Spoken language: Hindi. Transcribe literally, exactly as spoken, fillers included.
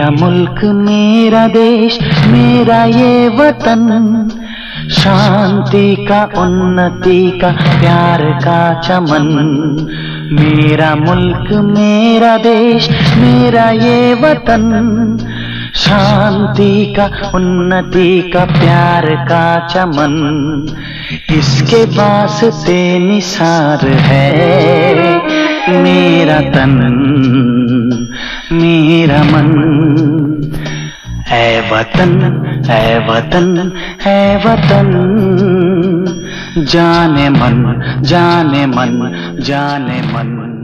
मेरा मुल्क मेरा देश मेरा ये वतन, शांति का उन्नति का प्यार का चमन। मेरा मुल्क मेरा देश मेरा ये वतन, शांति का उन्नति का प्यार का चमन। इसके वास्ते निसार है मेरा तन मेरा मन। ऐ वतन ऐ वतन ऐ वतन, जाने मन जाने मन जाने मन।